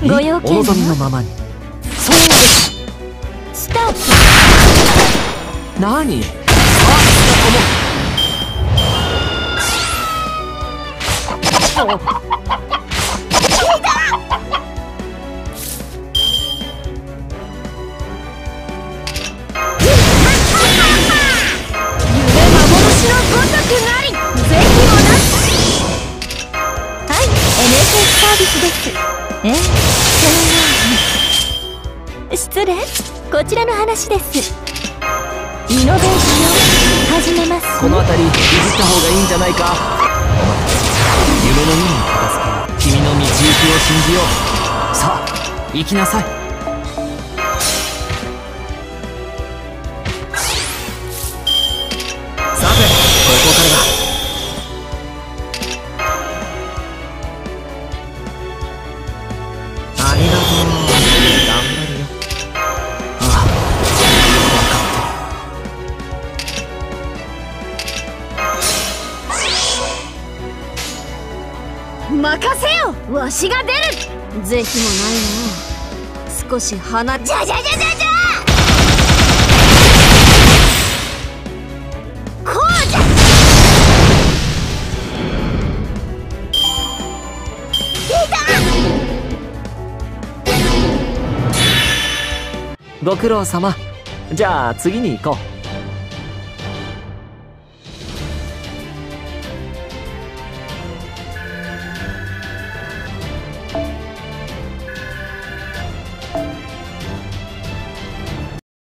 ご用件はお望みのままに。そうです。 スタート。 何？ サービスです。失礼、こちらの話です。イノベーション始めます。 この辺りいじった方がいいんじゃないか。お前たち夢のように片付け、君の道行きを信じよう。さあ行きなさい。さてここからだ。ありがとう。頑張るよ。ああ、 分かった。任せよ、わしが出る。是非もないな。少し鼻じゃじゃじゃじゃじゃ。こうじゃ。 ご苦労様。じゃあ次に行こう。